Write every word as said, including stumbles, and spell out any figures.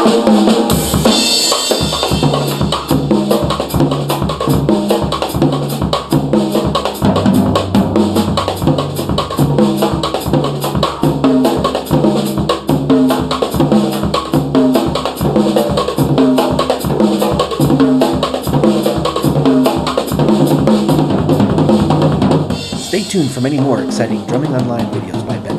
Stay tuned for many more exciting Drumming Online videos by Ben.